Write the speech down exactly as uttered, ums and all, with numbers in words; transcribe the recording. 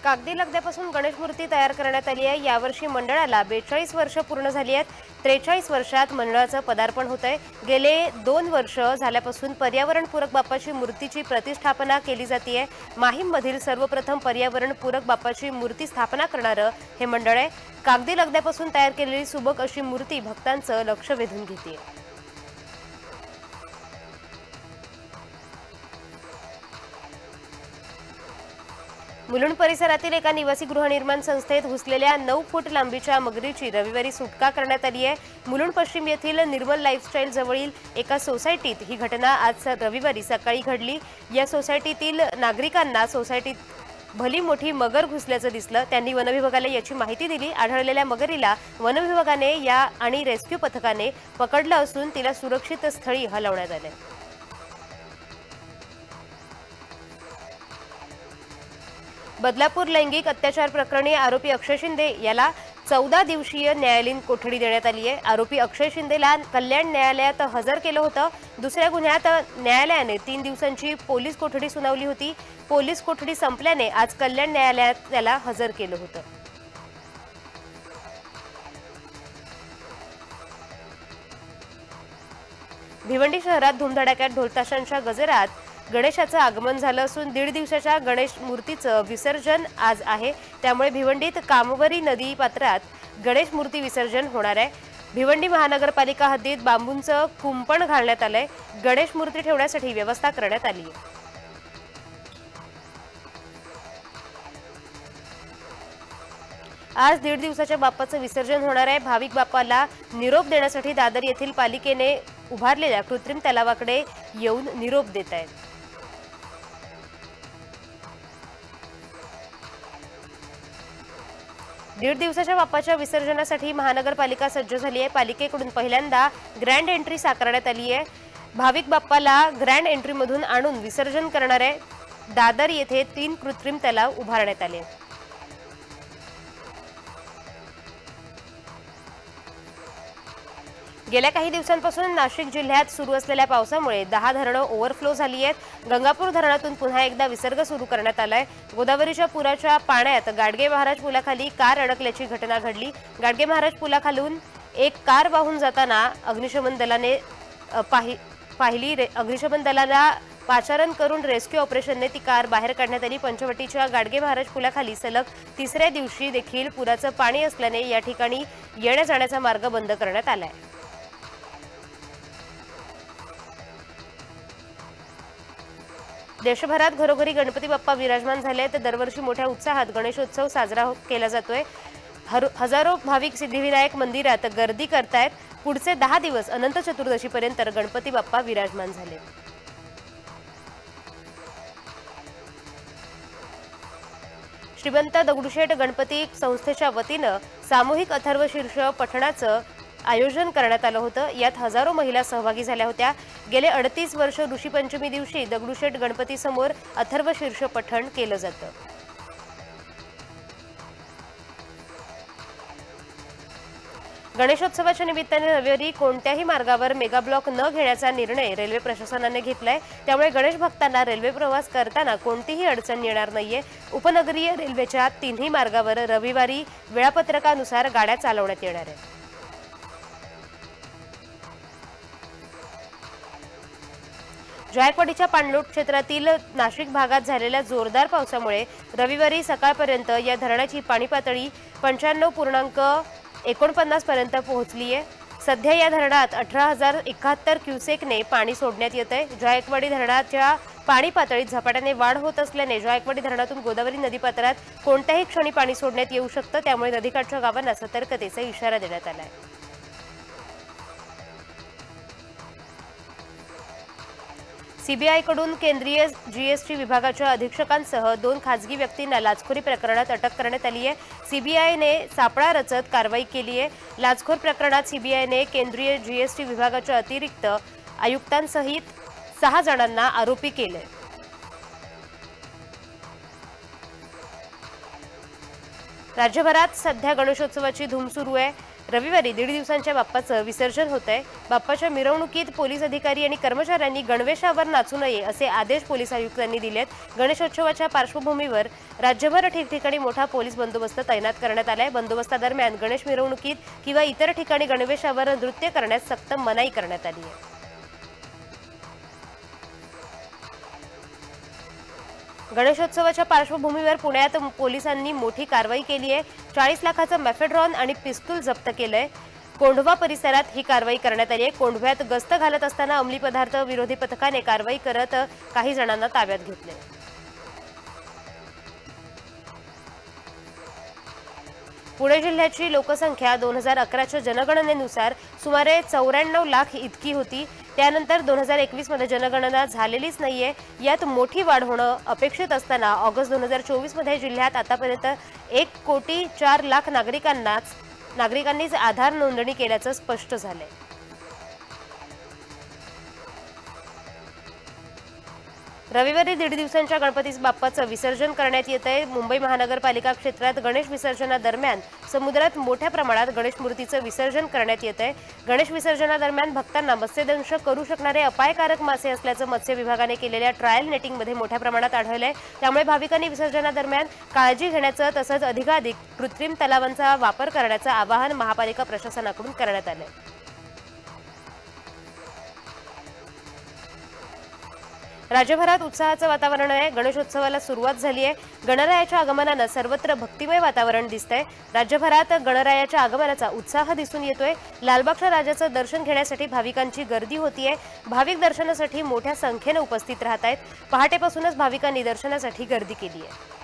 कागदी लगद्यापासून गणेश मूर्ती तयार करण्यात आली आहे। यावर्षी मंडळाला बेचाळीस वर्ष पूर्ण झाली आहेत। त्रेचाळीस वर्षात मंडळाचं पदार्पण होत आहे। गेले दोन वर्ष झाल्यापासून पर्यावरणपूरक बाप्पाची मूर्तीची प्रतिष्ठापना केली जाते आहे। माहीममधील सर्वप्रथम पर्यावरणपूरक बाप्पाची मूर्ती स्थापना करणारं हे मंडळ आहे। कागदी लगद्यापासून तयार केलेली सुबक अशी मूर्ती भक्तांचं लक्ष वेधून घेते। मुलुंड परिसरातील एका निवासी गृहनिर्माण संस्थेत घुसलेल्या नऊ फूट लांबीच्या मगरीची रविवारी सुटका करण्यात आली आहे। मुलुंड पश्चिम येथील निर्मल लाईफस्टाईल जवळील एका सोसायटीत ही घटना आज रविवारी सकाळी घडली। या सोसायटीतील नागरिकांना सोसायटीत भली मोठी मगर घुसल्याचं दिसलं। त्यांनी वनविभागाला याची माहिती दिली। आढळलेल्या मगरीला वनविभागाने या आणि रेस्क्यू पथकाने पकडलं असून तिला सुरक्षित स्थळी हलवण्यात आले। बदलापूर लैंगिक अत्याचार प्रकरणी आरोपी अक्षय शिंदे याला चौदा दिवसीय न्यायालयीन कोठडी देण्यात आली आहे। आरोपी अक्षय शिंदेला कल्याण न्यायालयात हजर केलं होतं। दुसऱ्या गुन्ह्यात न्यायालयाने तीन दिवसांची पोलीस कोठडी सुनावली होती। पोलीस कोठडी संपल्याने आज कल्याण न्यायालयात त्याला हजर केलं होतं। भिवंडी शहरात धुमधडाक्यात ढोलताशांच्या गजरात गणेशाचं आगमन झालं असून दीड दिवसाच्या गणेश मूर्तीचं विसर्जन आज आहे। त्यामुळे भिवंडीत कामवरी नदी पात्रात गणेश मूर्ती विसर्जन होणार आहे। भिवंडी महानगरपालिका हद्दीत बांबूंचं कुंपण घालण्यात आलंय। गणेश मूर्ती ठेवण्यासाठी व्यवस्था करण्यात आली आहे। आज दीड दिवसाच्या बाप्पाचं विसर्जन होणार आहे। भाविक बाप्पाला निरोप देण्यासाठी दादर येथील पालिकेने उभारलेल्या कृत्रिम तलावाकडे येऊन निरोप देत आहेत। दीड दिवसाच्या बाप्पाच्या विसर्जनासाठी महानगरपालिका सज्ज झाली आहे। पालिकेकडून पहिल्यांदा ग्रँड एंट्री साकारण्यात आली आहे। भाविक बाप्पाला ग्रँड एंट्रीमधून आणून विसर्जन करणार आहे। दादर येथे तीन कृत्रिम तलाव उभारण्यात आले। गेल्या काही दिवसांपासून नाशिक जिल्ह्यात सुरू असलेल्या पावसामुळे दहा धरणं ओव्हरफ्लो झाली आहेत। गंगापूर धरणातून पुन्हा एकदा विसर्ग सुरू करण्यात आलाय। गोदावरीच्या पुराच्या पाण्यात गाडगे महाराज पुलाखाली कार अडकल्याची घटना घडली। गाडगे महाराज पुलाखालून एक कार वाहून जाताना अग्निशमन दलाने पाहिली अग्निशमन दलाला पाचारण करून रेस्क्यू ऑपरेशनने ती कार बाहेर काढण्यात आली। पंचवटीच्या गाडगे महाराज पुलाखाली सलग तिसऱ्या दिवशी देखील पुराचं पाणी असल्याने या ठिकाणी येण्या जाण्याचा मार्ग बंद करण्यात आलाय। देशभरात घरोघरी गणपती बाप्पा विराजमान झाले आहेत। दरवर्षी मोठ्या उत्साहात गणेशोत्सव साजरा केला जातोय। हजारो भाविक सिद्धिविनायक मंदिरात गर्दी करतायत। पुढचे दहा दिवस अनंत चतुर्दशीपर्यंत गणपती बाप्पा विराजमान झाले। श्रीमंत दगडूशेठ गणपती संस्थेच्या वतीनं सामूहिक अथर्व शीर्ष पठणाचं आयोजन करण्यात आलं होतं। यात हजारो महिला सहभागी झाल्या होत्या। गेले अडतीस वर्ष ऋषीपंचमी दिवशी दगडूशेठ गणपती समोर अथर्व शीर्ष पठण केलं जातं। गणेशोत्सवाच्या निमित्ताने रविवारी कोणत्याही मार्गावर मेगा ब्लॉक न घेण्याचा निर्णय रेल्वे प्रशासनाने घेतलाय। त्यामुळे गणेश भक्तांना रेल्वे प्रवास करताना कोणतीही अडचण येणार नाहीये। उपनगरीय रेल्वेच्या तिन्ही मार्गावर रविवारी वेळापत्रकानुसार गाड्या चालवण्यात येणार आहेत। जायकवाडीच्या पाणलोट क्षेत्रातील नाशिक भागात झालेल्या जोरदार पावसामुळे रविवारी सकाळपर्यंत या धरणाची पाणी पातळी पंच्याण्णव पूर्णांक एकोणपन्नास पर्यंत पोहोचली आहे। सध्या या धरणात अठरा हजार एकाहत्तर क्युसेकने पाणी सोडण्यात येत आहे। जायकवाडी धरणाच्या पाणी पातळीत झपाट्याने वाढ होत असल्याने जायकवाडी धरणातून गोदावरी नदीपात्रात कोणत्याही क्षणी पाणी सोडण्यात येऊ शकतं। त्यामुळे नदीकाठच्या गावांना सतर्कतेचा इशारा देण्यात आला आहे। सीबीआयकडून केंद्रीय जीएसटी विभागाच्या अधीक्षकांसह दोन खासगी व्यक्तींना लाचखोरी प्रकरणात अटक करण्यात आली आहे। सीबीआयने सापळा रचत कारवाई केली आहे। लाचखोर प्रकरणात सीबीआयने केंद्रीय जीएसटी विभागाच्या अतिरिक्त आयुक्तांसहित सहा जणांना आरोपी केले। राज्यभरात सध्या गणेशोत्सवाची धूम सुरू आहे। रविवारी दीड दिवसांच्या बाप्पाचं विसर्जन होतंय। बाप्पाच्या मिरवणुकीत पोलीस अधिकारी आणि कर्मचाऱ्यांनी गणवेशावर नाचू नये असे आदेश पोलीस आयुक्तांनी दिलेत। गणेशोत्सवाच्या पार्श्वभूमीवर राज्यभर ठिकठिकाणी मोठा पोलीस बंदोबस्त तैनात करण्यात आलाय। बंदोबस्तादरम्यान गणेश मिरवणुकीत किंवा इतर ठिकाणी गणवेशावर नृत्य करण्यास सक्त मनाई करण्यात आली आहे। गणेशोत्सवाच्या पार्श्वभूमीवर पुण्यात पोलिसांनी मोठी कारवाई केली आहे। चाळीस लाखाचं मॅफेड्रॉन आणि पिस्तूल जप्त केलंय। कोंढवा परिसरात ही कारवाई करण्यात आली आहे। कोंढव्यात गस्त घालत असताना अंमली पदार्थ विरोधी पथकाने कारवाई करत काही जणांना ताब्यात घेतले। पुणे जिल्ह्याची लोकसंख्या दोन हजार अकराच्या जनगणनेनुसार सुमारे चौऱ्याण्णव लाख इतकी होती। त्यानंतर दोन हजार एकवीस मध्ये जनगणना झालेलीच नाहीये। यात मोठी वाढ होणं अपेक्षित असताना ऑगस्ट दोन हजार चोवीस मध्ये जिल्ह्यात आतापर्यंत एक कोटी चार लाख नागरिकांनाच नागरिकांनीच आधार नोंदणी केल्याचं स्पष्ट झालंय। रविवारी दीड दिवसांच्या गणपती बाप्पाचं विसर्जन करण्यात येत आहे। मुंबई महानगरपालिका क्षेत्रात गणेश विसर्जनादरम्यान समुद्रात मोठ्या प्रमाणात गणेश मूर्तीचं विसर्जन करण्यात येत आहे। गणेश विसर्जनादरम्यान भक्तांना मत्स्यदंश करू शकणारे अपायकारक मासे असल्याचं मत्स्य विभागाने केलेल्या ट्रायल नेटिंगमध्ये मोठ्या प्रमाणात आढळलंय। त्यामुळे भाविकांनी विसर्जनादरम्यान काळजी घेण्याचं तसंच अधिकाधिक कृत्रिम तलावांचा वापर करण्याचं आवाहन महापालिका प्रशासनाकडून करण्यात आलंय। राज्यभरात उत्साहाचं वातावरण आहे। गणेशोत्सवाला सुरुवात झाली आहे। गणरायाच्या आगमनानं सर्वत्र भक्तिमय वातावरण दिसतंय। राज्यभरात गणरायाच्या आगमनाचा उत्साह दिसून येतोय। लालबागच्या राजाचं दर्शन घेण्यासाठी भाविकांची गर्दी होतीये। भाविक दर्शनासाठी मोठ्या संख्येने उपस्थित राहत आहेत। पहाटेपासूनच भाविकांनी दर्शनासाठी गर्दी केली आहे।